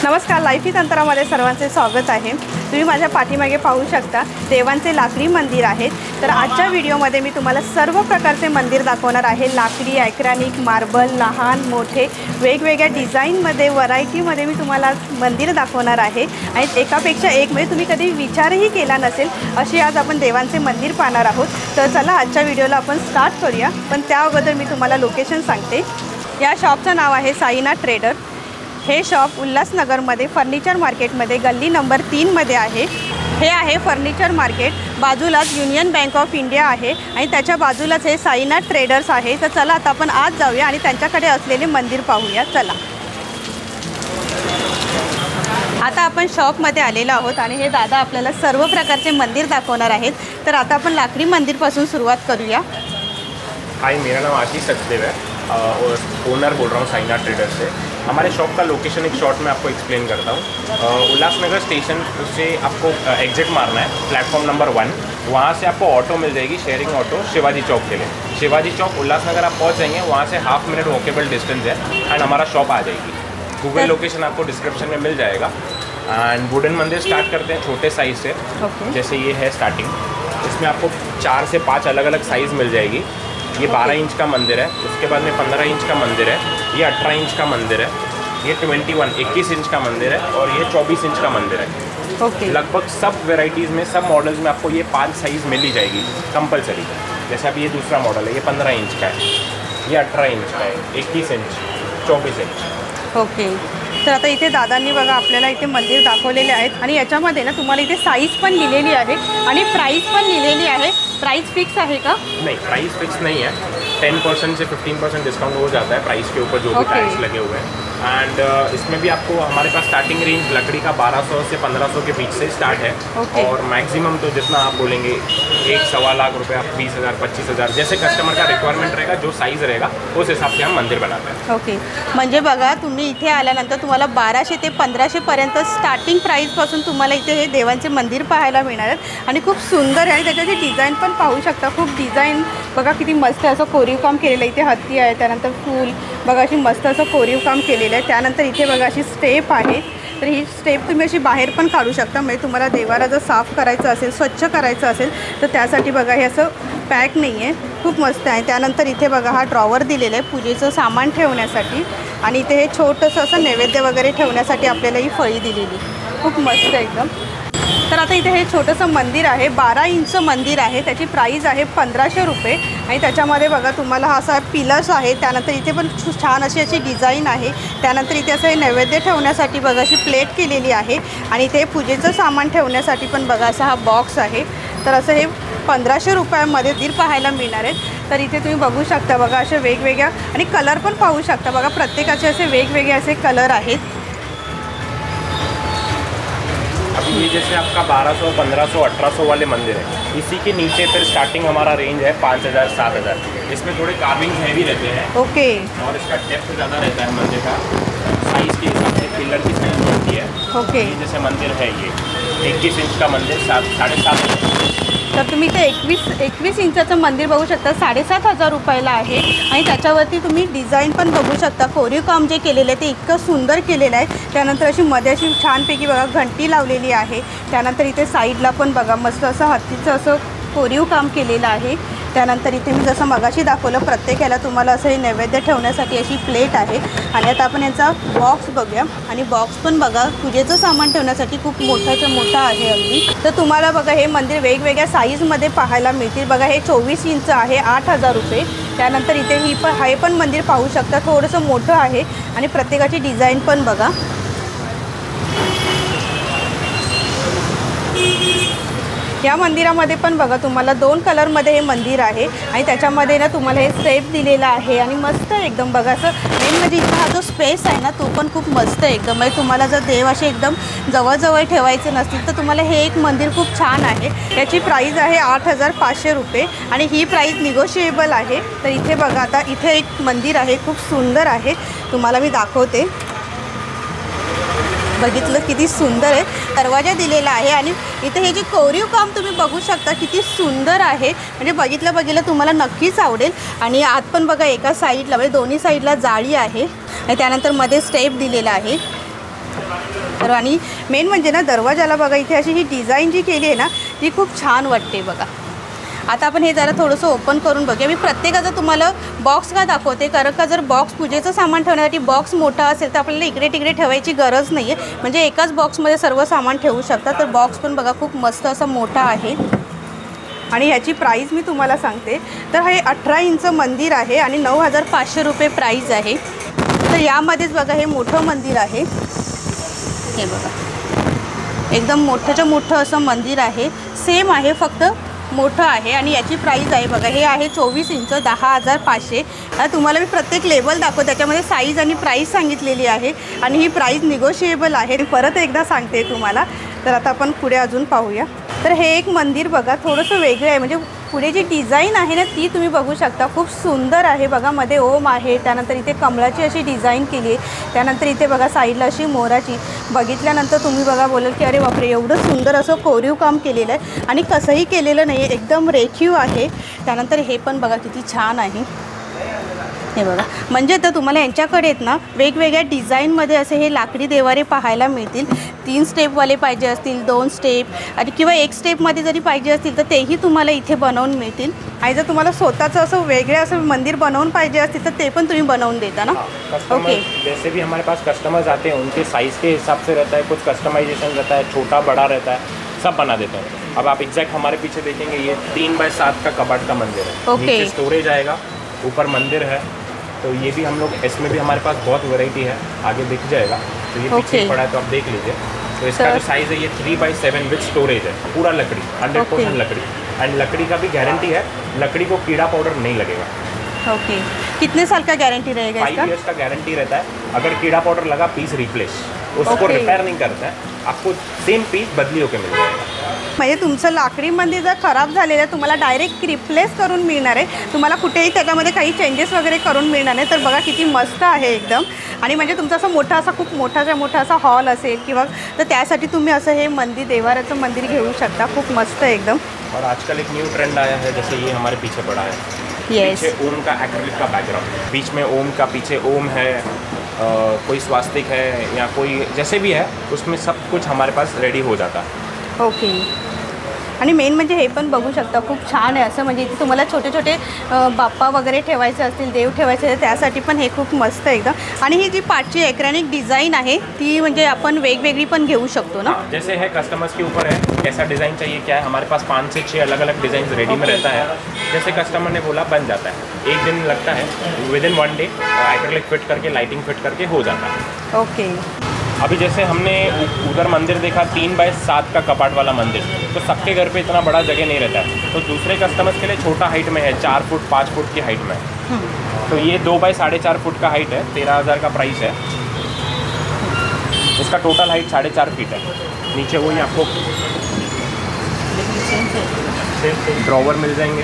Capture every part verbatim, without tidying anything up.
नमस्कार, लाईफी तंत्रामध्ये सर्वांचे स्वागत आहे। तुम्ही माझ्या पाठीमागे पाहू शकता देवांचे लाकडी मंदिर आहे। तर आजच्या व्हिडिओमध्ये मी तुम्हाला सर्व प्रकारचे मंदिर दाखवणार आहे। लाकडी, ॲक्रेलिक, मार्बल, लहान मोठे वेगवेगळ्या डिझाईनमध्ये व्हरायटीमध्ये मी तुम्हाला मंदिर दाखवणार आहे आणि एकापेक्षा एक म्हणजे तुम्ही कधी विचारही केला नसेल अशी आज आपण देवांचे मंदिर पाहणार आहोत। तर चला आजच्या व्हिडिओला आपण स्टार्ट करूया, पण त्या अगोदर मी तुम्हाला लोकेशन सांगते। या शॉपचं नाव आहे साईनाथ ट्रेडर। हे शॉप उल्हासनगरमध्ये फर्निचर मार्केटमध्ये गल्ली नंबर तीन मध्ये आहे। हे आहे फर्निचर मार्केट, बाजूलाच युनियन बँक ऑफ इंडिया आहे आणि त्याच्या बाजूलाच हे साईनाथ ट्रेडर्स आहे। तर चला आता आपण आज जाऊया आणि त्यांच्याकडे असलेले मंदिर पाहूया। चला आता आपण शॉपमध्ये आलेलो आहोत आणि हे दादा आपल्याला सर्व प्रकारचे मंदिर दाखवणार आहेत। तर आता आपण लाकडी मंदिरपासून सुरुवात करूया। हाय, मेरा नाम आशीष सचदेव है और ओनर बोल रहा हूँ साईनाथ ट्रेडर से। हमारे शॉप का लोकेशन एक शॉर्ट में आपको एक्सप्लेन करता हूँ। उल्लासनगर स्टेशन से आपको एग्जिट मारना है, प्लेटफॉर्म नंबर वन। वहाँ से आपको ऑटो मिल जाएगी, शेयरिंग ऑटो शिवाजी चौक के लिए। शिवाजी चौक उल्लासनगर आप पहुँच जाएंगे, वहाँ से हाफ मिनट वॉकेबल डिस्टेंस है एंड हमारा शॉप आ जाएगी। गूगल लोकेशन आपको डिस्क्रिप्शन में मिल जाएगा। एंड वुडन मंदिर स्टार्ट करते हैं छोटे साइज़ से। okay. जैसे ये है स्टार्टिंग, इसमें आपको चार से पाँच अलग अलग साइज़ मिल जाएगी। ये बारह इंच का मंदिर है, उसके बाद में पंद्रह इंच का मंदिर है, ये अठारह इंच का मंदिर है, ये ट्वेंटी वन इक्कीस इंच का मंदिर है और ये चौबीस इंच का मंदिर है। okay. लगभग सब वेराइटीज़ में, सब मॉडल्स में आपको ये पांच साइज़ मिल ही जाएगी कंपलसरी। जैसे अभी ये दूसरा मॉडल है, ये पंद्रह इंच का है, ये अठारह इंच का है, इक्कीस इंच, चौबीस इंच। ओके तर आता इथे दादांनी बघा आपल्याला इथे मंदिर दाखवलेले आहेत आणि याच्यामध्ये ना तुम्हाला इथे साईज पण लिहिलेली आहे आणि प्राइस पण लिहिलेली आहे। प्राइस फिक्स है का? नहीं, प्राइस फिक्स नहीं है। टेन परसेंट से फिफ्टीन परसेंट डिस्काउंट हो जाता है प्राइस के ऊपर जो भी टैक्स लगे हुए हैं। एंड uh, इसमें भी आपको हमारे पास स्टार्टिंग रेंज लकड़ी का बारह सौ से पंद्रह सौ के बीच से स्टार्ट है। okay. और मैक्सिमम तो जितना आप बोलेंगे एक सवा लाख रुपये, आप बीस हज़ार पच्चीस हज़ार जैसे कस्टमर का रिक्वायरमेंट रहेगा, जो साइज़ रहेगा उस हिसाब से हम मंदिर बनाते हैं। Okay okay. म्हणजे बघा तुम्ही इथे आल्यानंतर तुम्हाला बाराशे ते पंधराशेपर्यंत स्टार्टिंग प्राईसपासून तुम्हाला इथे हे देवांचे मंदिर पाहायला मिळणार आहेत आणि खूप सुंदर आहे आणि त्याच्याची डिझाईन पण पाहू शकता। खूप डिझाईन बघा किती मस्त असं कोरीव काम केलेलं आहे। इथे हत्ती आहे, त्यानंतर फूल बघा अशी मस्त असं कोरीव काम केलेलं आहे। त्यानंतर इथे बघा अशी स्टेप आहे, तर ही स्टेप तुम्ही अशी बाहेर पण काढू शकता। म्हणजे तुम्हाला देवाला जर साफ करायचं असेल, स्वच्छ करायचं असेल तर त्यासाठी बघा हे असं पॅक नाही आहे, खूप मस्त आहे। त्यानंतर इथे बघा हा ड्रॉवर दिलेला आहे पूजेचं सामान ठेवण्यासाठी आणि इथे हे छोटंसं असं नैवेद्य वगैरे ठेवण्यासाठी आपल्याला ही फळी दिलेली, खूप मस्त आहे एकदम। तर आता इथे हे छोटंसं मंदिर आहे, बारा इंच मंदिर आहे, त्याची प्राईस आहे पंधराशे रुपये आणि त्याच्यामध्ये बघा तुम्हाला हा असा पिलर्स आहे। त्यानंतर इथे पण छान अशी अशी डिझाईन आहे। त्यानंतर इथे असं हे नैवेद्य ठेवण्यासाठी बघा अशी प्लेट केलेली आहे आणि इथे पूजेचं सामान ठेवण्यासाठी पण बघा असा हा बॉक्स आहे। तर असं हे पंधराशे रुपयामध्ये मंदिर पाहायला मिळणार आहे। तर इथे तुम्ही बघू शकता बघा असे वेगवेगळ्या आणि कलर पण पाहू शकता बघा, प्रत्येकाचे असे वेगवेगळे असे कलर आहेत। अभी ये जैसे आपका बारह सौ, पंद्रह सौ, अठारह सौ वाले मंदिर है, इसी के नीचे फिर स्टार्टिंग हमारा रेंज है पाँच हज़ार सात हज़ार। इसमें थोड़े कार्विंग हैवी रहते हैं। Okay okay. और इसका डेप्थ ज़्यादा रहता है मंदिर का, साइज़ के हिसाब से पिलर की साइज बढ़ती है। Okay okay. ये जैसे मंदिर है ये इक्कीस इंच का मंदिर, सात साढ़े सात इंच। तर तुम्ही इथे एकवीस एकवीस इंचाचं मंदिर बघू शकता, साडेसात हजार रुपयाला आहे आणि त्याच्यावरती तुम्ही डिझाईन पण बघू शकता। कोरीव काम जे केलेलं आहे ते इतकं सुंदर केलेलं आहे। त्यानंतर अशी मध्ये अशी छानपैकी बघा घंटी लावलेली आहे। त्यानंतर इथे साईडला पण बघा मस्त असं हत्तीचं असं कोरीव काम केलेलं आहे। त्यानंतर इथे मी जसं मगाशी दाखवलं प्रत्येक याला तुम्हाला असं हे नैवेद्य ठेवण्यासाठी अशी प्लेट आहे आणि आता आपण यांचा बॉक्स बघूया आणि बॉक्स पण बघा पूजेचं सामान ठेवण्यासाठी खूप मोठाच्या मोठा आहे अगदी। तर तुम्हाला बघा हे मंदिर वेगवेगळ्या साईजमध्ये पाहायला मिळतील। बघा हे चोवीस इंच आहे, आठ हजार रुपये। त्यानंतर इथे ही पण हे पण मंदिर पाहू शकता, थोडंसं मोठं आहे आणि प्रत्येकाची डिझाईन पण बघा। या मंदिरामध्ये पण बघा तुम्हाला दोन कलरमध्ये हे मंदिर आहे आणि त्याच्यामध्ये ना तुम्हाला हे स्टेप दिलेला आहे आणि मस्त एकदम बघा असं मेन म्हणजे इथं हा जो स्पेस आहे ना तो पण खूप मस्त एकदम आहे। तुम्हाला जर देव असे एकदम जवळजवळ ठेवायचे नसतील तर तुम्हाला हे एक मंदिर खूप छान आहे। याची प्राईस आहे आठ हजार पाचशे रुपये आणि ही प्राईस निगोशिएबल आहे। तर इथे बघा आता इथे एक मंदिर आहे, खूप सुंदर आहे, तुम्हाला मी दाखवते। बघितलं किती सुंदर आहे, दरवाजा दिलेला आहे आणि इथे हे जे कोरीव काम तुम्ही बघू शकता किती सुंदर आहे। म्हणजे बघितलं बघितलं तुम्हाला नक्कीच आवडेल। आणि आत पण बघा एका साईडला म्हणजे दोन्ही साईडला जाळी आहे आणि त्यानंतर मध्ये स्टेप दिलेला आहे। तर आणि मेन म्हणजे ना दरवाजाला बघा इथे अशी ही डिझाईन जी केली आहे ना ती खूप छान वाटते बघा. आता आपण हे जरा थोडंसं ओपन करून बघूया. मी प्रत्येकाचा तुम्हाला बॉक्स का दाखवते कारण का जर बॉक्स पूजेचं सामान ठेवण्यासाठी बॉक्स मोठा असेल तर आपल्याला इकडे तिकडे ठेवायची गरज नाही आहे, म्हणजे एकाच बॉक्समध्ये सर्व सामान ठेवू शकता. तर बॉक्स पण बघा खूप मस्त असा मोठा आहे. आणि ह्याची प्राईस मी तुम्हाला सांगते. तर हे अठरा इंच मंदिर आहे आणि नऊ हजार पाचशे रुपये प्राईज आहे. तर यामध्येच बघा हे मोठं मंदिर आहे. हे बघा एकदम मोठंच्या मोठं असं मंदिर आहे. सेम आहे फक्त मोठं आहे आणि याची प्राईस आहे बघा हे आहे चोवीस इंच दहा हजार पाचशे. आता तुम्हाला मी प्रत्येक लेबल दाखवतो त्याच्यामध्ये साईज आणि प्राईस सांगितलेली आहे आणि ही प्राईस निगोशिएबल आहे. परत एकदा सांगते तुम्हाला. तर आता आपण पुढे अजून पाहूया. तर हे एक मंदिर बघा थोडंसं वेगळं आहे, म्हणजे पुढे जी डिझाईन आहे ना ती तुम्ही बघू शकता. खूप सुंदर आहे बघा. मध्ये ओम आहे, त्यानंतर इथे कमळाची अशी डिझाईन केली आहे, त्यानंतर इथे बघा साईडला अशी मोराची. बघितल्यानंतर तुम्ही बघा बोलाल की अरे बापरे एवढं सुंदर असं कोरीव काम केलेलं आहे आणि कसंही केलेलं नाही आहे, एकदम रेखीव आहे. त्यानंतर हे पण बघा किती छान आहे. हे बघा म्हणजे तर तुम्हाला यांच्याकडे आहेत ना वेगवेगळ्या डिझाईनमध्ये असे हे लाकडी देवारे पाहायला मिळतील. तीन स्टेपवाले पाहिजे असतील, दोन स्टेप आणि किंवा एक स्टेपमध्ये जरी पाहिजे असतील तर तेही तुम्हाला इथे बनवून मिळतील. आणि जर तुम्हाला स्वतःचं असं वेगळं असं मंदिर बनवून पाहिजे असतील तर ते पण तुम्ही बनवून देता ना. ओके. जैसे भी हमारे पास कस्टमर्स आते हैं उनके साइज़ के हिसाब से रहता है, कुछ कस्टमाइजेशन रहता है, छोटा बड़ा रहता है, सब बना देते हैं. अब आप एग्जैक्ट हमारे पीछे देखेंगे ये तीन बाय सात का कबाट का मंदिर है. ओके. नीचे स्टोरेज आएगा, ऊपर मंदिर है. तो ये भी हम लोग इसमें भी हमारे पास बहुत वैरायटी है, आगे दिख जाएगा. तो ये पीछे Okay. पड़ा है तो आप देख लीजिए. तो इसका जो साइज़ है ये three by seven with storage है, पूरा लकड़ी हंड्रेड परसेंट लकड़ी. एंड लकड़ी का भी गारंटी है, लकड़ी को कीड़ा पाउडर नहीं लगेगा. ओके. कितने साल का गारंटी रहेगा फाइव इसका? ईयर्स का गारंटी रहता है. अगर कीड़ा पाउडर लगा पीस रिप्लेस, उसको Okay. रिपेयर नहीं करता है, आपको सेम पीस बदली होकर मिल जाएगा. म्हणजे तुमचं लाकडी मंदिर जर खराब झालेलं आहे तुम्हाला डायरेक्ट रिप्लेस करून मिळणार आहे. तुम्हाला कुठेही त्याच्यामध्ये काही चेंजेस वगैरे करून मिळणार नाही. तर बघा किती मस्त आहे एकदम. आणि म्हणजे तुमचा असं मोठा असा खूप मोठाच्या मोठा असा हॉल असेल किंवा तर त्यासाठी तुम्ही असं हे मंदिर देवाराचं मंदिर घेऊ शकता. खूप मस्त आहे एकदम. और आजकल एक न्यू ट्रेंड आया है, जैसे ये हमारे पीछे पड़ा है. Yes. पीछे ओम का एक्रिलिक का बैकग्राउंड, बीच में ओम का, पीछे ओम है, आ, कोई स्वास्तिक है या कोई जैसे भी है उसमें सब कुछ हमारे पास रेडी हो जाता है. ओके. आणि मेन म्हणजे हे पण बघू शकता खूप छान आहे असं. म्हणजे इथे तुम्हाला छोटे छोटे अ, बाप्पा वगैरे ठेवायचे असतील, देव ठेवायचे असतील त्यासाठी पण हे खूप मस्त आहे एकदम. आणि ही जी पाठची ॲक्रेलिक डिझाईन आहे ती म्हणजे आपण वेगवेगळी पण घेऊ शकतो ना. हाँ, जैसे है कस्टमर्स के ऊपर है कैसा डिज़ाइन चाहिए क्या है. हमारे पास पाँच से छः अलग अलग डिज़ाइन रेडी में रहता है. जैसे कस्टमर ने बोला बन जाता है, एक दिन लगता है, within one day acrylic fit करके लाइटिंग फिट करके हो जाता है. ओके. अभी जैसे हमने उधर मंदिर देखा तीन बाय सात का कपाट वाला मंदिर, तो सबके घर पे इतना बड़ा जगह नहीं रहता है. तो दूसरे कस्टमर्स के लिए छोटा हाइट में है, चार फुट पाँच फुट की हाइट में. तो ये दो बाय साढ़े चार फुट का हाइट है, तेरह हज़ार का प्राइस है. इसका टोटल हाइट साढ़े चार फीट है. नीचे वही आपको ड्रॉवर मिल जाएंगे,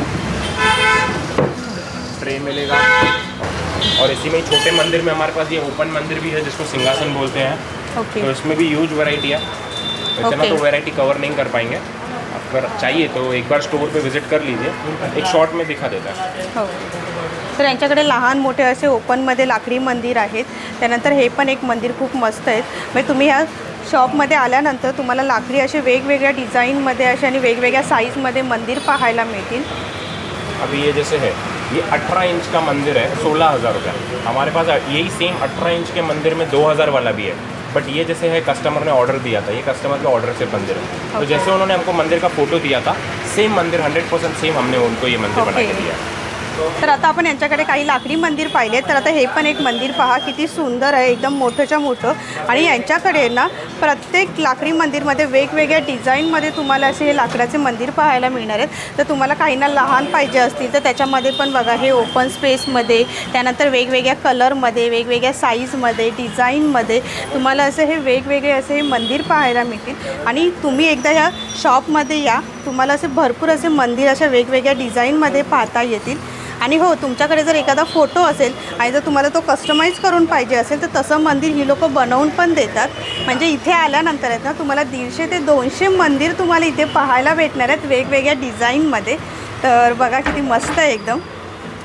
ट्रे मिलेगा. और इसी में ही छोटे मंदिर में हमारे पास ये ओपन मंदिर भी है जिसको सिंहासन बोलते हैं. ओके. तो इसमें भी ह्यूज वैरायटी है. इतना Okay. तो वैरायटी कवर नहीं कर पाएंगे. अगर चाहिए तो एक बार स्टोर पे विजिट कर लीजिए, एक शॉर्ट में दिखा देता है. हो. तर यांच्याकडे लहान मोठे असे ओपनमध्ये लाकडी मंदिर आहेत. त्यानंतर हे पण एक मंदिर खूप मस्त आहेत. म्हणजे तुम्ही ह्या शॉपमध्ये आल्यानंतर तुम्हाला लाकडी असे वेगवेगळ्या डिझाईनमध्ये असे आणि वेगवेगळ्या साईजमध्ये मंदिर पाहायला मिळतील. अभी ये जैसे है ये अठारह इंच का मंदिर है, सोलह हज़ार रुपये. हमारे पास यही सेम अठारह इंच के मंदिर में दो हज़ार वाला भी है. बट ये जैसे है कस्टमर ने ऑर्डर दिया था, ये कस्टमर के ऑर्डर से मंदिर है. तो जैसे उन्होंने हमको मंदिर का फोटो दिया था सेम मंदिर हंड्रेड परसेंट सेम हमने उनको ये मंदिर बना के दिया. तर आता आपण यांच्याकडे काही लाकडी मंदिर पाहिले. तर आता हे पण एक मंदिर पहा किती सुंदर आहे, एकदम मोठंच्या मोठं. आणि यांच्याकडे ना प्रत्येक लाकडी मंदिरमध्ये वेगवेगळ्या डिझाईनमध्ये तुम्हाला असे हे लाकडाचे मंदिर पाहायला मिळणार आहेत. तर तुम्हाला काहींना लहान पाहिजे असतील तर त्याच्यामध्ये पण बघा हे ओपन स्पेसमध्ये, त्यानंतर वेगवेगळ्या कलरमध्ये, वेगवेगळ्या साईजमध्ये, डिझाईनमध्ये तुम्हाला असे हे वेगवेगळे असे हे मंदिर पाहायला मिळतील. आणि तुम्ही एकदा ह्या शॉपमध्ये या, तुम्हाला असे भरपूर असे मंदिर अशा वेगवेगळ्या डिझाईनमध्ये पाहता येतील. आणि हो तुमच्याकडे जर एखादा फोटो असेल आणि जर तुम्हाला तो कस्टमाइज करून पाहिजे असेल तर तसं मंदिर ही लोक बनवून पण देतात. म्हणजे इथे आल्यानंतर आहेत ना तुम्हाला दीडशे ते दोनशे मंदिर तुम्हाला इथे पाहायला भेटणार आहेत वेगवेगळ्या डिझाईनमध्ये. तर बघा किती मस्त आहे एकदम.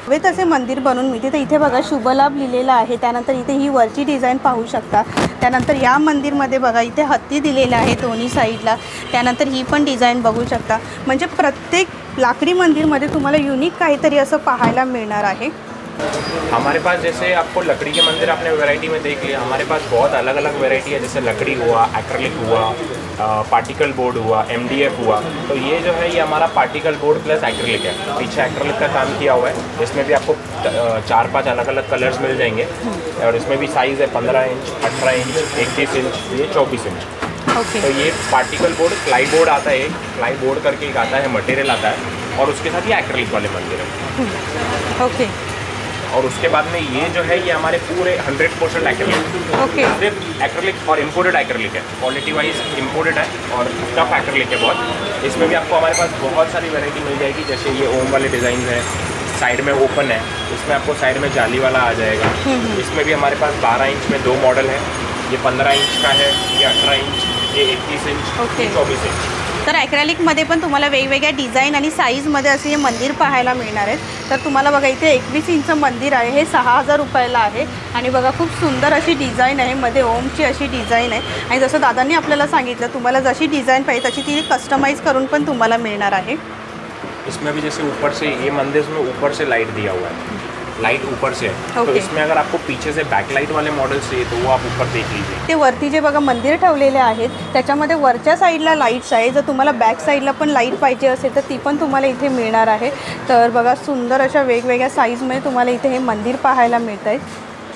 हवे तसे मंदिर बनवून मिळते. तर इथे बघा शुभलाभ लिहिलेलं आहे. त्यानंतर इथे ही वरची डिझाईन पाहू शकता. त्यानंतर या मंदिरमध्ये बघा इथे हत्ती दिलेला आहे दोन्ही साईडला. त्यानंतर ही पण डिझाईन बघू शकता. म्हणजे प्रत्येक लाकडी मंदिरमध्ये तुम्हाला युनिक काहीतरी असं पाहायला मिळणार आहे. हमारे पास जैसे आपको लकड़ी के मंदिर आपने वैरायटी में देख लिया, हमारे पास बहुत अलग अलग वैरायटी है. जैसे लकड़ी हुआ, एक्रेलिक हुआ, पार्टिकल बोर्ड हुआ, एमडीएफ हुआ. तो ये जो है ये हमारा पार्टिकल बोर्ड प्लस एक्रेलिक है. पीछे एक्रेलिक का काम किया हुआ है. इसमें भी आपको चार पांच अलग अलग कलर्स मिल जाएंगे. और इसमें भी साइज़ है पंद्रह इंच, अठारह इंच, इक्कीस इंच, ये चौबीस इंच. ओके. तो ये पार्टिकल बोर्ड, फ्लाई बोर्ड आता है, फ्लाई बोर्ड करके एक आता है, मटेरियल आता है. और उसके साथ ये एक्रेलिक वाले मंदिर है. ओके. और उसके बाद में ये जो है ये हमारे पूरे हंड्रेड परसेंट एक्रेलिक. ओके. सिर्फ एक्रेलिक और इम्पोर्टेड एक्रेलिक है. क्वालिटी वाइज इम्पोर्टेड है और टफ एक्रेलिक है बहुत. इसमें भी आपको हमारे पास बहुत सारी वैरायटी मिल जाएगी. जैसे ये ओम वाले डिज़ाइन है, साइड में ओपन है, इसमें आपको साइड में जाली वाला आ जाएगा. इसमें भी हमारे पास बारह इंच में दो मॉडल है. ये पंद्रह इंच का है, ये अठारह इंच, ये इक्कीस इंच, ये चौबीस इंच. तर ॲक्रेलिकमध्ये पण तुम्हाला वेगवेगळ्या डिझाईन आणि साईजमध्ये असे हे मंदिर पाहायला मिळणार आहेत. तर तुम्हाला बघा इथे एकवीस इंच मंदिर आहे. हे सहा हजार रुपयाला आहे. आणि बघा खूप सुंदर अशी डिझाईन आहे. मध्ये ओमची अशी डिझाईन आहे. आणि जसं दादांनी आपल्याला सांगितलं तुम्हाला जशी डिझाईन पाहिजे तशी ती कस्टमाइज करून पण तुम्हाला मिळणार आहे. इसमें भी जैसे ऊपर से ये मंदिर में ऊपर से लाइट दिया हुआ है. लाइट ऊपर से है. Okay. तो इसमें अगर आपको पीछे से बैकलाइट वाले मॉडल्स चाहिए तो वो आप ऊपर देख लीजिए. ते वरती जे बघा मंदिर ठेवलेले आहेत त्याच्यामध्ये वरच्या साईडला लाईट्स आहे. जर तुम्हाला बॅक साईडला पण लाईट पाहिजे असेल तर ती पण तुम्हाला इथे मिळणार आहे. तर बघा सुंदर अशा वेगवेगळ्या साईजमध्ये तुम्हाला इथे हे मंदिर पाहायला मिळत आहे.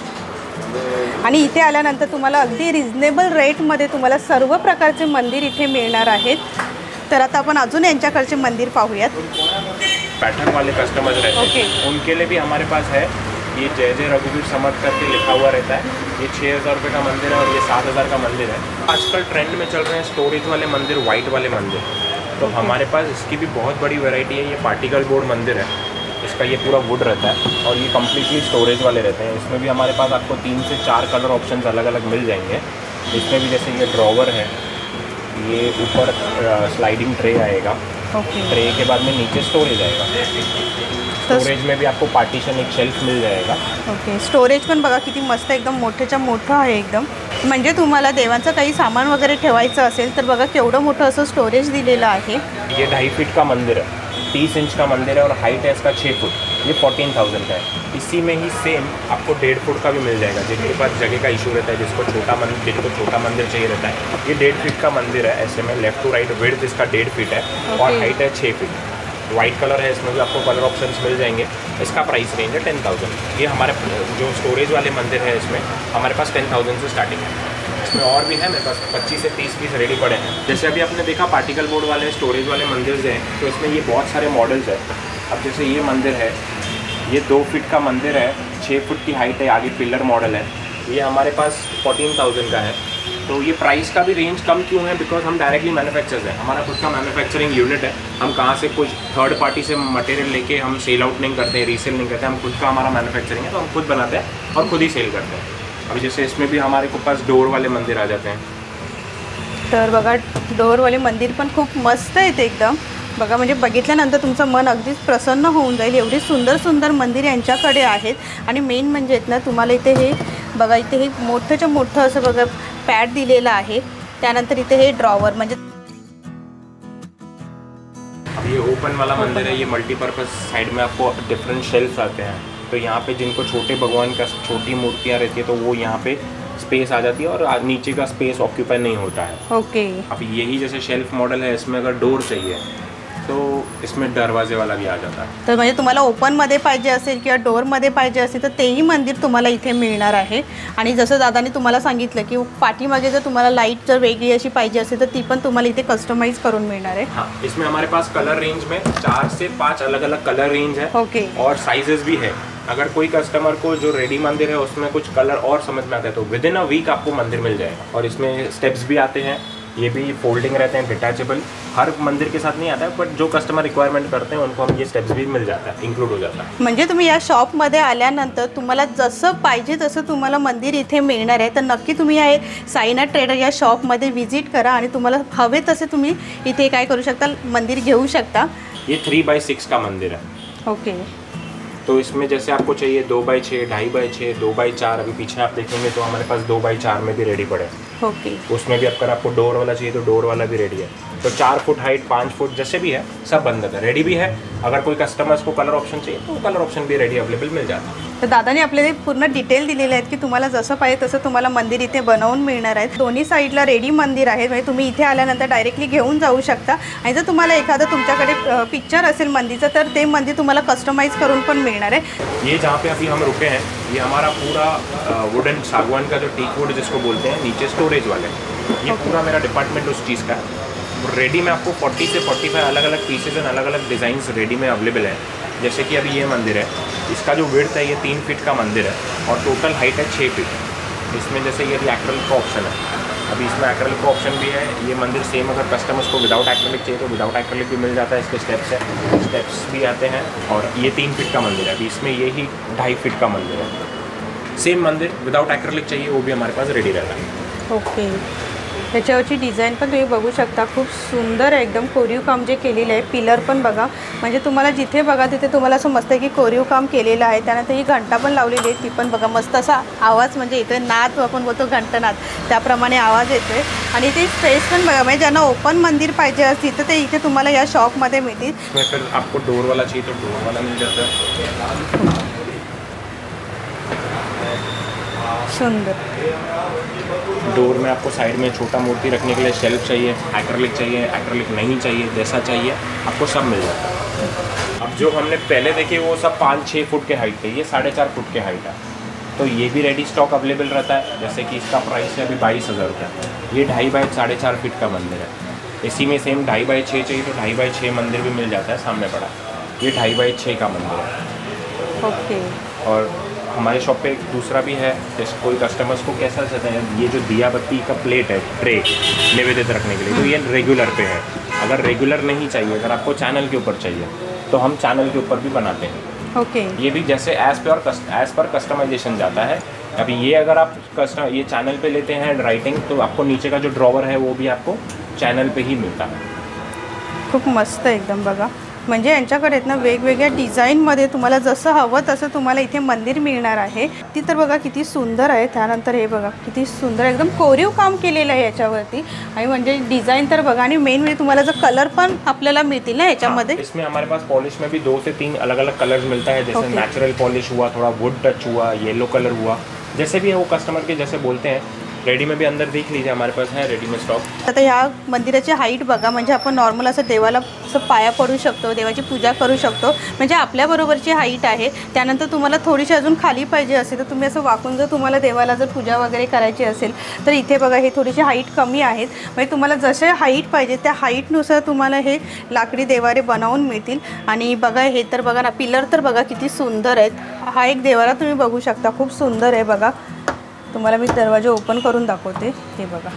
आणि इथे आल्यानंतर तुम्हाला अगदी रिजनेबल रेटमध्ये तुम्हाला सर्व प्रकारचे मंदिर इथे मिळणार आहेत. तर आता आपण अजून यांच्याकडचे मंदिर पाहूयात. पैटर्न वाले कस्टमर्स रहते हैं. Okay. उनके लिए भी हमारे पास है. ये जय जय रघुवीर समर्थ करके लिखा हुआ रहता है. ये छः हज़ार रुपये का मंदिर है और ये सात हज़ार का मंदिर है. आजकल ट्रेंड में चल रहे हैं स्टोरेज वाले मंदिर, वाइट वाले मंदिर. तो Okay. हमारे पास इसकी भी बहुत बड़ी वैरायटी है. ये पार्टिकल बोर्ड मंदिर है. इसका ये पूरा वुड रहता है और ये कम्प्लीटली स्टोरेज वाले रहते हैं. इसमें भी हमारे पास आपको तीन से चार कलर ऑप्शन अलग अलग मिल जाएंगे. इसमें भी जैसे ये ड्रॉवर है, ये ऊपर स्लाइडिंग ट्रे आएगा. ओके. ट्रे के बाद में नीचे स्टोरेज आएगा. स्टोरेज में भी आपको पार्टीशन एक शेल्फ मिल जाएगा. ओके. स्टोरेज पण बघा किती मस्त एकदम मोठेच्या मोठं आहे एकदम. म्हणजे तुम्हाला देवांचं काही सामान वगैरे ठेवायचं असेल तर बघा केवढं मोठं असं स्टोरेज दिलेलं आहे. ये ढाई फीट का मंदिर है, तीस इंच का मंदिर है और हाइट है इसका छः फुट. ये फोर्टीन थाउजेंड का है. इसी में ही सेम आपको डेढ़ फुट का भी मिल जाएगा. जिनके पास जगह का इशू रहता है, जिसको छोटा मंदिर जिसको छोटा मंदिर चाहिए रहता है, ये डेढ़ फीट का मंदिर है. ऐसे में लेफ्ट टू राइट विड्थ इसका डेढ़ फीट है और हाइट है छः फीट. वाइट कलर है. इसमें भी आपको कलर ऑप्शंस मिल जाएंगे. इसका प्राइस रेंज है टेन थाउजेंड. ये हमारे जो स्टोरेज वाले मंदिर है इसमें हमारे पास टेन थाउजेंड से स्टार्टिंग है. इसमें और भी है मेरे पास पच्चीस से तीस पीस रेडी पड़े हैं. जैसे अभी आपने देखा पार्टिकल बोर्ड वाले स्टोरेज वाले मंदिर हैं, तो इसमें ये बहुत सारे मॉडल्स हैं. अब जैसे ये मंदिर है, ये दो फीट का मंदिर है, छः फुट की हाइट है, आगे पिलर मॉडल है. ये हमारे पास फोर्टीन थाउजेंड का है. तो ये प्राइस का भी रेंज कम क्यों है? बिकॉज हम डायरेक्टली मैन्युफैक्चर्स हैं. हमारा खुद का मैन्युफैक्चरिंग यूनिट है. हम कहाँ से कुछ थर्ड पार्टी से मटेरियल लेके हम सेल आउट नहीं करते हैं, रीसेल नहीं करते. हम खुद का हमारा मैन्युफैक्चरिंग है, तो हम खुद बनाते हैं और खुद ही सेल करते हैं. अभी जैसे इसमें भी हमारे को पास डोर वाले मंदिर आ जाते हैं. तर बघा डोरवाले मंदिर पण खूप मस्त आहेत एकदम. बघा म्हणजे बघितल्यानंतर तुमचं मन अगदीच प्रसन्न होऊन जाईल. एवढी सुंदर सुंदर मंदिर यांच्याकडे आहेत. आणि मेन म्हणजे आहेत ना तुम्हाला इथे हे बघा इथे हे मोठंच्या मोठं असं बघा पॅड दिलेलं आहे. त्यानंतर इथे हे ड्रॉवर म्हणजे अब ये ओपन वाला मंदिर है. ये मल्टीपर्पज़ साइड में आपको डिफरेंट शेल्फ्स आते हैं. तो यहाँ पे जिनको छोटे भगवान का छोटी मूर्तियाँ रहती है तो वो यहाँ पे स्पेस आ जाती है और नीचे का स्पेस ऑक्यूपाई नहीं होता है. ओके. अब यही जैसे शेल्फ मॉडल है, इसमें अगर डोर चाहिए तो इसमें दरवाजे वाला भी आ जाता है. तर म्हणजे तुम्हाला ओपनमध्ये पाहिजे असेल किंवा डोअरमध्ये पाहिजे असेल तर तेही मंदिर तुम्हाला इथे मिळणार आहे. आणि जसं दादाने तुम्हाला सांगितलं की पाठीमागे जर तुम्हाला लाईट जर वेगळी अशी पाहिजे असेल तर ती पण तुम्हाला इथे कस्टमाइज करून मिळणार आहे. हाँ, इसमें हमारे पास कलर रेंज में चार से पाँच अलग अलग कलर रेंज है. ओके. और साइजेस भी है. अगर कोई कस्टमर को जो रेडी मंदिर है उसमें कुछ कलर और समझ में आता है तो विद इन अ वीक आपको मंदिर मिल जाएगा. और इसमें स्टेप्स भी आते हैं. ये भी फोल्डिंग रहते हैं, डिटैचेबल. हर मंदिर के साथ नहीं आता है, बट जो कस्टमर रिक्वायरमेंट करते हैं उनको हम ये स्टेप्स भी मिल जाता है, इंक्लूड हो जाता है. म्हणजे तुम्ही या शॉपमध्ये आल्यानंतर तुम्हाला जसं पाहिजे तसं तुम्हाला मंदिर इथे मिळणार आहे. तर नक्की तुम्ही या साईनाथ ट्रेडर या शॉपमध्ये व्हिजिट करा आणि तुम्हाला हवे तसे तुम्ही इथे काय करू शकता, मंदिर घेऊ शकता. ये थ्री बाय सिक्स का मंदिर है. ओके. तो इसमें जैसे आपको चाहिए दो बाई छः, ढाई बाई छः, दो बाई चार, अभी पीछे आप देखेंगे तो हमारे पास दो बाई चार में भी रेडी पड़े हैं। ओके। उसमें भी अगर आपको डोर वाला चाहिए तो डोर वाला भी रेडी है। तो चार फुट हाइट, पाँच फुट जैसे भी है सब बंद है, रेडी भी है। अगर कोई कस्टमर्स को कलर ऑप्शन चाहिए तो कलर ऑप्शन भी रेडी अवेलेबल मिल जाता है। तर दादाने आपल्याला पूर्ण डिटेल दिलेले आहेत की तुम्हाला जसं पाहिजे तसं तुम्हाला मंदिर इथे बनवून मिळणार आहे। दोन्ही साईडला रेडी मंदिर आहे, म्हणजे तुम्ही इथे आल्यानंतर डायरेक्टली घेऊन जाऊ शकता आणि जर तुम्हाला एखादं तुमच्याकडे पिक्चर असेल मंदिरचं तर ते मंदिर तुम्हाला कस्टमाइज करून पण मिळणार आहे। ये जहाँ पे अभी हम रुके हैं ये हमारा पूरा वुडन सागवान का जो टीक वुड जिसको बोलते हैं, नीचे स्टोरेज वाले, ये पूरा मेरा डिपार्टमेंट उस चीज़ का है। रेडी में आपको चालीस से पैंतालीस अलग अलग पीसेज एंड अलग अलग डिज़ाइंस रेडी में अवेलेबल है। जैसे कि अभी ये मंदिर है, इसका जो विड्थ है ये तीन फीट का मंदिर है और टोटल हाइट है छः फीट। इसमें जैसे ये भी एक्रेलिक का ऑप्शन है, अभी इसमें एक्रेलिक का ऑप्शन भी है। ये मंदिर सेम अगर कस्टमर्स को विदाउट एक्रेलिक चाहिए तो विदाउट एक्रेलिक भी मिल जाता है। इसके स्टेप्स है, स्टेप्स भी आते हैं। और ये तीन फीट का मंदिर है, अभी इसमें ये ही ढाई फीट का मंदिर है। सेम मंदिर विदाउट एक्रेलिक चाहिए वो भी हमारे पास रेडी रहता है। ओके। त्याच्यावरची डिझाईन पण तुम्ही बघू शकता, खूप सुंदर आहे एकदम। कोरीव काम जे केलेलं आहे, पिलर पण बघा, म्हणजे तुम्हाला जिथे बघा तिथे तुम्हाला असं मस्त आहे की कोरीव काम केलेलं आहे। त्यानंतर ही घंटा पण लावलेली आहे, ती पण बघा मस्त असा आवाज म्हणजे येतोय, नाद आपण बोलतो घंटनाद त्याप्रमाणे आवाज येतोय। आणि ते स्पेस पण बघा, म्हणजे ज्यांना ओपन मंदिर पाहिजे असतील तर ते इथे तुम्हाला या शॉपमध्ये मिळतील। फिर आपको डोर वाला चाहिए तो डोर वाला मिल जाता है। सुंदर। डोर में आपको साइड में छोटा मूर्ति रखने के लिए शेल्फ चाहिए, एक्रेलिक चाहिए, एक्रेलिक नहीं चाहिए, जैसा चाहिए आपको सब मिल जाता है। अब जो हमने पहले देखे वो सब पाँच छः फुट के हाइट थे, ये साढ़े चार फुट के हाइट है। तो ये भी रेडी स्टॉक अवेलेबल रहता है। जैसे कि इसका प्राइस है अभी बाईस हज़ार रुपये। ये ढाई बाई साढ़े चार फीट का मंदिर है। इसी में सेम ढाई बाई छः चाहिए तो ढाई बाई छः मंदिर भी मिल जाता है, सामने पड़ा। ये ढाई बाई छः का मंदिर है। ओके। और हमारे शॉप पे एक दूसरा भी है, जैसे कोई कस्टमर्स को कैसा चाहते हैं, ये जो दिया बत्ती का प्लेट है, ट्रे निवेदित रखने के लिए, तो ये रेगुलर पे है। अगर रेगुलर नहीं चाहिए, अगर आपको चैनल के ऊपर चाहिए तो हम चैनल के ऊपर भी बनाते हैं। ओके। ये भी जैसे as per as per customization जाता है। अभी ये अगर आप कस्टम ये चैनल पे लेते हैं राइटिंग, तो आपको नीचे का जो ड्रॉवर है वो भी आपको चॅनल पे ही मिळता है। खूप मस्त एकदम बघा, म्हणजे यांच्याकडे आहेत ना वेगवेगळ्या डिझाईनमध्ये तुम्हाला जसं हवं तसं तुम्हाला इथे मंदिर मिळणार आहे। ती तर बघा किती सुंदर आहे। त्यानंतर हे बघा किती सुंदर एकदम कोरीव काम केलेलं आहे याच्यावरती, आणि म्हणजे डिझाईन तर बघा, आणि मेन म्हणजे तुम्हाला जर कलर पण आपल्याला मिळतील ना याच्यामध्ये। इसमें हमारे पास पॉलिश में भी दो से तीन अलग अलग कलर्स मिलता है। जैसे नेचुरल पॉलिश हुआ, थोड़ा वुड टच हुआ, येलो कलर हुआ, जैसे भी है वो कस्टमर के जैसे बोलते हैं। रेडी में भी अंदर देख लीजिए, हमारे पास है रेडी में स्टॉक। आता ह्या मंदिराची हाईट बघा, म्हणजे आपण नॉर्मल असं देवाला असं पाया पडू शकतो, देवाची पूजा करू शकतो, म्हणजे आपल्याबरोबरची हाईट आहे। त्यानंतर तुम्हाला थोडीशी अजून खाली पाहिजे असेल तर तुम्ही असं वाकून जर तुम्हाला देवाला जर पूजा वगैरे करायची असेल तर इथे बघा हे थोडीशी हाईट कमी आहेत, म्हणजे तुम्हाला जसे हाईट पाहिजे त्या हाईटनुसार तुम्हाला हे लाकडी देवारे बनवून मिळतील। आणि बघा हे तर बघा ना, पिलर तर बघा किती सुंदर आहेत। हा एक देवारा तुम्ही बघू शकता, खूप सुंदर आहे बघा। तुम्हाला मी दरवाजा ओपन करून दाखवते, हे बघा।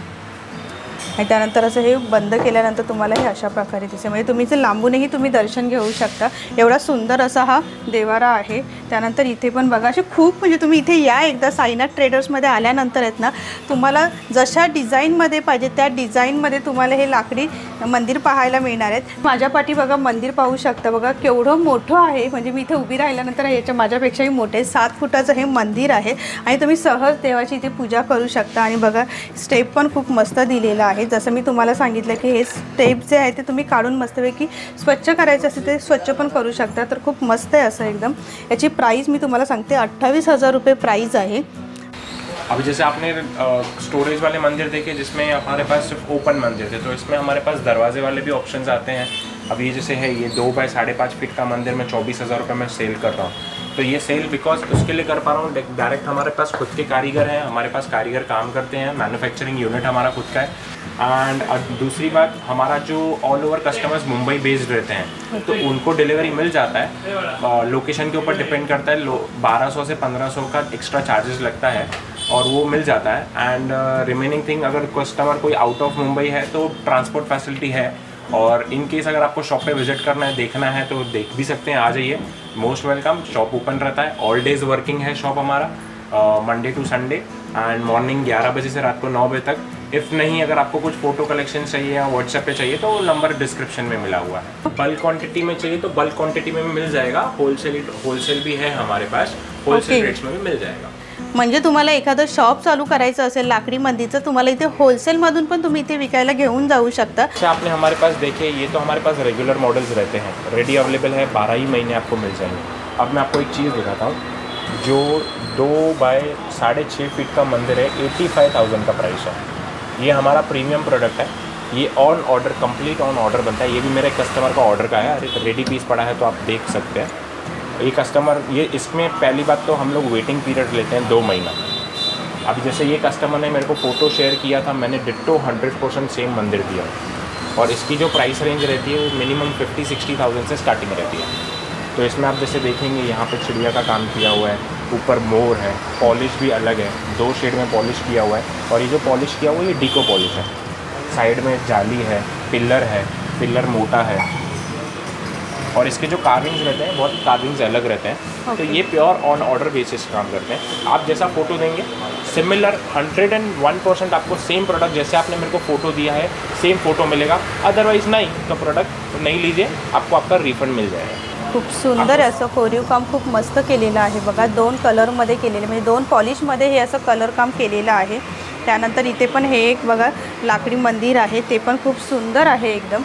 आणि त्यानंतर असं हे बंद केल्यानंतर तुम्हाला हे अशा प्रकारे दिसेल, म्हणजे तुम्ही जर लांबूनही तुम्ही दर्शन घेऊ शकता। एवढा सुंदर असा हा देवारा आहे। त्यानंतर इथे पण बघा असे खूप, म्हणजे तुम्ही इथे या एकदा साईनाथ ट्रेडर्समध्ये आल्यानंतर आहेत ना, तुम्हाला जशा डिझाईनमध्ये पाहिजे त्या डिझाईनमध्ये तुम्हाला हे लाकडी मंदिर पाहायला मिळणार आहेत। माझ्या पाठी बघा मंदिर पाहू शकता, बघा केवढं मोठं आहे, म्हणजे मी इथे उभी राहिल्यानंतर याच्या माझ्यापेक्षाही मोठे सात फुटाचं हे मंदिर आहे आणि तुम्ही सहज देवाची इथे पूजा करू शकता। आणि बघा स्टेप पण खूप मस्त दिलेला आहे। जसं मी तुम्हाला सांगितलं की हे स्टेप जे आहे ते तुम्ही काढून मस्तपैकी स्वच्छ करायचे असेल ते स्वच्छ पण करू शकता। तर खूप मस्त आहे असं एकदम। याची प्राइस मी तुम्हाला सांगते, अठ्ठावीस हजार रुपये प्राइस आहे। अभी जैसे आपने स्टोरेज वाले मंदिर देखे जिसमें हमारे पास सिर्फ ओपन मंदिर थे, तो इसमें हमारे पास दरवाजे वाले भी ऑप्शंस आते हैं। अभी जैसे है ये दो बाय साढ़े पाँच फीट का मंदिर में चौबीस हज़ार रुपये में सेल कर रहा हूँ। तो ये सेल बिकॉज उसके लिए कर पा रहा हूँ, डायरेक्ट हमारे पास खुद के कारीगर हैं, हमारे पास कारीगर काम करते हैं, मैन्युफैक्चरिंग यूनिट हमारा खुद का है। एंड दूसरी बात, हमारा जो all over customers Mumbai based रहते हैं तो उनको डिलीवरी मिल जाता है। लोकेशन के ऊपर डिपेंड करता है, बारह सौ से पंद्रह सौ का एक्स्ट्रा चार्जेस लगता है और वो मिल जाता है। एंड रिमेनिंग थिंग, अगर कस्टमर कोई आउट ऑफ मुंबई है तो ट्रांसपोर्ट फैसिलिटी है। और इन केस अगर आपको शॉप पे विजिट करना है, देखना है तो देख भी सकते हैं, आ जाइए, मोस्ट वेलकम। शॉप ओपन रहता है, ऑल डेज वर्किंग है शॉप हमारा, Monday to Sunday, and morning ग्यारह बजे से रात को नौ बजे तक। इफ़ नहीं, अगर आपको कुछ फ़ोटो कलेक्शन चाहिए या व्हाट्सएप पे चाहिए तो वो नंबर डिस्क्रिप्शन में मिला हुआ है। बल्क क्वांटिटी में चाहिए तो बल्क क्वांटिटी में भी मिल जाएगा, होलसेल होलसेल भी है हमारे पास, होलसेल Okay. रेट्स में भी मिल जाएगा। म्हणजे तुम्हाला एखादं शॉप चालू करायचं असेल लाकडी मंदिरचं, तुम्हाला इथे होलसेलमधून पण तुम्ही इथे विकायला घेऊन जाऊ शकता। अच्छा, आपने हमारे पास देखे, ये तो हमारे पास रेगुलर मॉडल्स रहते हैं, रेडी अवेलेबल है, बारह ही महीने आपको मिल जाएंगे। अब मैं आपको एक चीज़ दिखाता हूँ, जो दो बाय साढ़े छः फीट का मंदिर है, एटी फाइव थाउजेंड का प्राइस है। ये हमारा प्रीमियम प्रोडक्ट है, ये on order, complete on order बनता है। ये भी मेरे कस्टमर का ऑर्डर का है, रेडी पीस पड़ा है तो आप देख सकते हैं। ये कस्टमर, ये इसमें पहली बात तो हम लोग वेटिंग पीरियड लेते हैं दो महीना। अब जैसे ये कस्टमर ने मेरे को फ़ोटो शेयर किया था, मैंने डिट्टो हंड्रेड परसेंट सेम मंदिर दिया, और इसकी जो प्राइस रेंज रहती है वो मिनिमम फिफ्टी सिक्सटी थाउजेंड से स्टार्टिंग रहती है। तो इसमें आप जैसे देखेंगे यहाँ पे चिड़िया का काम किया हुआ है, ऊपर मोर है, पॉलिश भी अलग है, दो शेड में पॉलिश किया हुआ है, और ये जो पॉलिश किया हुआ है ये डीको पॉलिश है। साइड में जाली है, पिलर है, पिलर मोटा है, और इसके जो कार्विंग्स रहते हैं बहुत कार्विंग्स अलग रहते हैं। okay. तो ये प्योर ऑन ऑर्डर बेसिस काम करते हैं। आप जैसा फ़ोटो देंगे similar hundred and one percent आपको सेम प्रोडक्ट, जैसे आपने मेरे को फ़ोटो दिया है सेम फ़ोटो मिलेगा, अदरवाइज नहीं तो प्रोडक्ट नहीं लीजिए, आपको आपका रिफंड मिल जाएगा। खूप सुंदर असं कोरीव काम खूप मस्त केलेलं आहे बघा, दोन कलरमध्ये केलेलं, म्हणजे दोन पॉलिशमध्ये हे असं कलर काम केलेलं आहे। त्यानंतर इथे पण हे एक बघा लाकडी मंदिर आहे, ते पण खूप सुंदर आहे एकदम।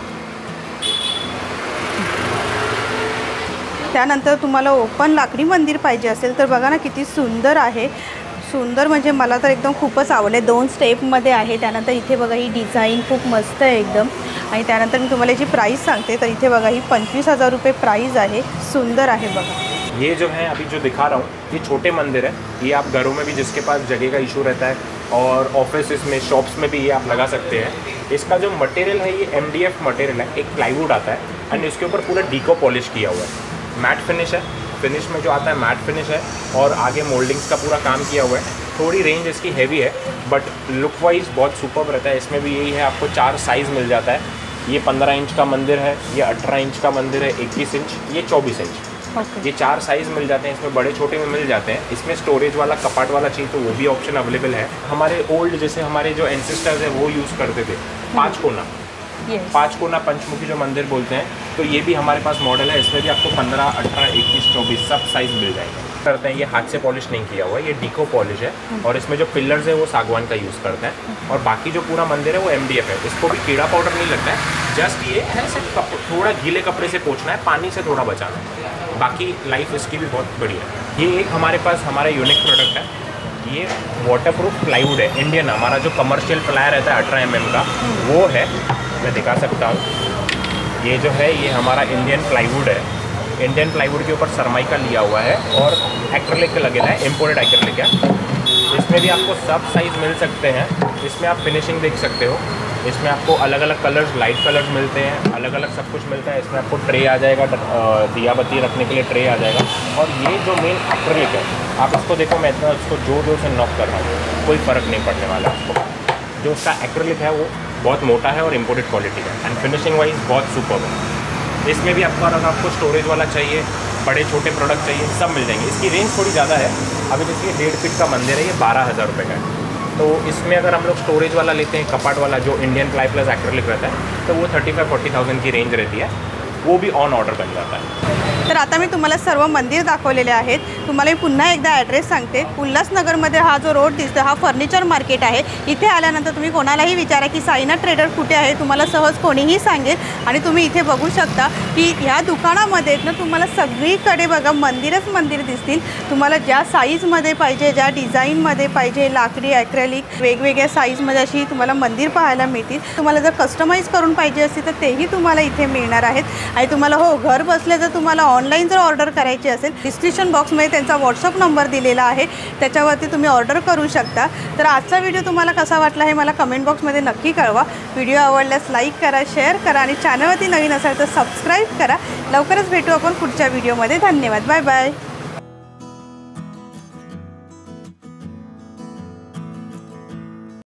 त्यानंतर तुम्हाला ओपन लाकडी मंदिर पाहिजे असेल तर बघा ना किती सुंदर आहे, सुंदर म्हणजे मला तर एकदम खूपच आवडले, दोन स्टेपमध्ये आहे। त्यानंतर इथे बघा ही डिझाईन खूप मस्त आहे एकदम, आणि त्यानंतर मी तुम्हाला याची प्राइस सांगते, तर इथे बघा ही पंचवीस हजार रुपये प्राइस आहे, सुंदर आहे बघा। ये जो है अभी जो दिखा रहा हूँ ये छोटे मंदिर है, ये आप घरों में भी जिसके पास जगह का इशू रहता है और ऑफिस में शॉप्स में भी ये आप लगा सकते हैं। इसका जो मटेरियल है ये एम डी एफ मटेरियल है, एक प्लाईवुड आता है एंड इसके ऊपर पूरा डीको पॉलिश किया हुआ है, मैट फिनिश है, फिनिश में जो आता है मैट फिनिश है, और आगे मोल्डिंग्स का पूरा काम किया हुआ है। थोड़ी रेंज इसकी हैवी है बट लुक वाइज बहुत सुपर्ब रहता है। इसमें भी यही है, आपको चार साइज़ मिल जाता है, ये पंद्रह इंच का मंदिर है, ये अठारह इंच का मंदिर है, इक्कीस इंच, ये चौबीस इंच, okay. ये चार साइज़ मिल जाते हैं। इसमें बड़े छोटे में मिल जाते हैं। इसमें स्टोरेज वाला कपाट वाला चाहिए तो वो भी ऑप्शन अवेलेबल है। हमारे ओल्ड जैसे हमारे जो एंसेस्टर्स है वो यूज़ करते थे पाँच कोना, yes. पाँच कोना पंचमुखी जो मंदिर बोलते हैं, तो ये भी हमारे पास मॉडल है। इसमें भी आपको पंद्रह, अठारह, इक्कीस, चौबीस सब साइज़ मिल जाएंगे। करते हैं ये हाथ से पॉलिश नहीं किया हुआ है, ये डीको पॉलिश है, और इसमें जो पिलर्स है वो सागवान का यूज़ करते हैं, और बाकी जो पूरा मंदिर है वो एम डी एफ है। इसको भी कीड़ा पाउडर नहीं लगता है, जस्ट ये है सिर्फ कप, थोड़ा गीले कपड़े से पोंछना है, पानी से थोड़ा बचाना है, बाकी लाइफ इसकी भी बहुत बढ़िया है। ये एक हमारे पास हमारा यूनिक प्रोडक्ट है, ये वाटरप्रूफ प्लाईवुड है, इंडियन, हमारा जो कमर्शियल प्लाई रहता है अठारह एम एम का वो है, मैं दिखा सकता हूँ। ये जो है ये हमारा इंडियन प्लाईवुड है, इंडियन प्लाईवुड के ऊपर सरमाइका लिया हुआ है और एक्रेलिक लगे है, इम्पोर्टेड एक्रेलिक है। इसमें भी आपको सब साइज़ मिल सकते हैं। इसमें आप फिनिशिंग देख सकते हो, इसमें आपको अलग अलग कलर्स, लाइट कलर्स मिलते हैं, अलग अलग सब कुछ मिलता है। इसमें आपको ट्रे आ जाएगा, दिया बत्ती रखने के लिए ट्रे आ जाएगा, और ये जो मेन एक्रेलिक है आप इसको देखो, मैं इतना उसको जोर जोर से नॉक कर रहा हूँ, कोई फ़र्क नहीं पड़ने वाला आपको। जो उसका एक्रेलिक है वो बहुत मोटा है और इम्पोर्टेड क्वालिटी का, एंड फिनिशिंग वाइज बहुत सुपर्ब है। इसमें भी आपको अगर आपको स्टोरेज वाला चाहिए, बड़े छोटे प्रोडक्ट चाहिए, सब मिल जाएंगे। इसकी रेंज थोड़ी ज़्यादा है, अभी जैसे डेढ़ फीट का मंदिर है, ये बारह हज़ार रुपये का है। तो इसमें अगर हम लोग स्टोरेज वाला लेते हैं, कपाट वाला जो इंडियन प्लाई प्लस एक्रेलिक रहता है, तो वो थर्टी फाइव फोर्टी थाउजेंड की रेंज रहती है, वो भी ऑन ऑर्डर बन जाता है। तर आता मी तुम्हाला सर्व मंदिर दाखवलेले आहेत। तुम्हाला मी पुन्हा एकदा ॲड्रेस सांगते, उल्हासनगरमध्ये हा जो रोड दिसतो हा फर्निचर मार्केट आहे। इथे आल्यानंतर तुम्ही कोणालाही विचारा की साईनाथ ट्रेडर कुठे आहे, तुम्हाला सहज कोणीही सांगेल। आणि तुम्ही इथे बघू शकता की ह्या दुकानामध्ये ना तुम्हाला सगळीकडे बघा मंदिरच मंदिर दिसतील। तुम्हाला ज्या साईजमध्ये पाहिजे, ज्या डिझाईनमध्ये पाहिजे, लाकडी, ॲक्रेलिक, वेगवेगळ्या साईजमध्ये अशी तुम्हाला मंदिर पाहायला मिळतील। तुम्हाला जर कस्टमाइज करून पाहिजे असेल तर तेही तुम्हाला इथे मिळणार आहेत। आणि तुम्हाला हो घर बसल्या जर तुम्हाला ऑनलाईन जर ऑर्डर करायची असेल, डिस्क्रिप्शन बॉक्समध्ये त्यांचा व्हॉट्सअप नंबर दिलेला आहे, त्याच्यावरती तुम्ही ऑर्डर करू शकता। तर आजचा व्हिडिओ तुम्हाला कसा वाटला हे मला कमेंट बॉक्समध्ये नक्की कळवा। व्हिडिओ आवडल्यास लाईक करा, शेअर करा, आणि चॅनलवरती नवीन असाल तर सबस्क्राईब करा। लवकरच भेटू आपण पुढच्या व्हिडिओमध्ये। धन्यवाद, बाय बाय।